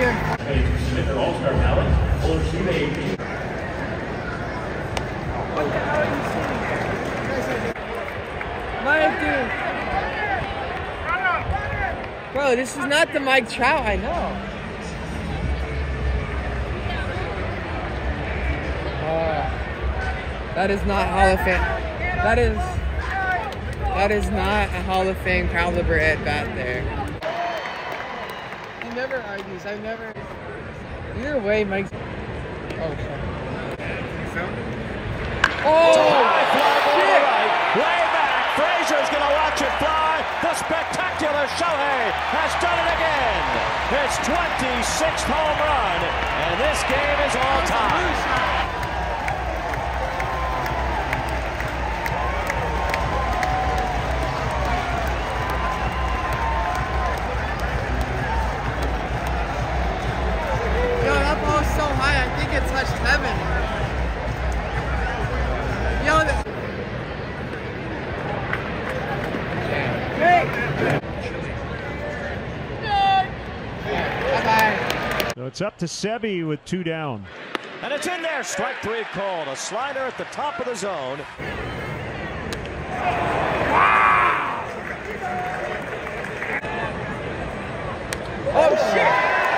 here. Submit their all-star ballot or receive a What the hell are you sitting here? Mike, dude. Bro, this is not the Mike Trout I know. That is not Hall of Fame. That is not a Hall of Fame caliber at bat there. He never argues. I've never. Either way, Mike's. Oh, sorry. Oh! Shit! Way back. Frazier's gonna watch it fly. The spectacular Shohei has done it again. His 26th home run, and this game is all time. Touched heaven. Yo, bye-bye. So it's up to Sebi with 2 down. And it's in there. Strike 3 called. A slider at the top of the zone. Oh, shit.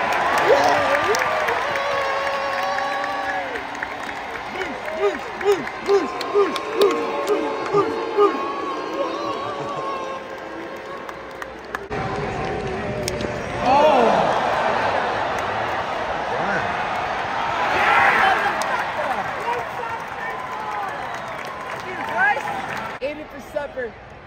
Ate it for supper.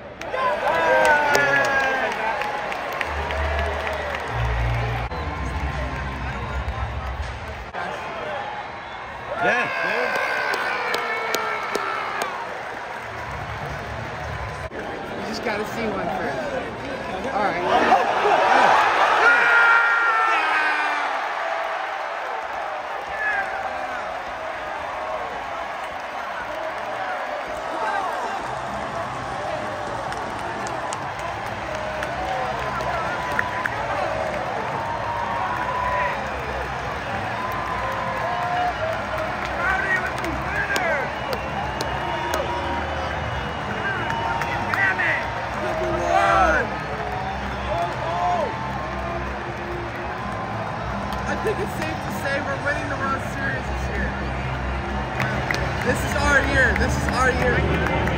Yeah. You just gotta see one first. All right. I think it's safe to say we're winning the World Series this year. This is our year. This is our year.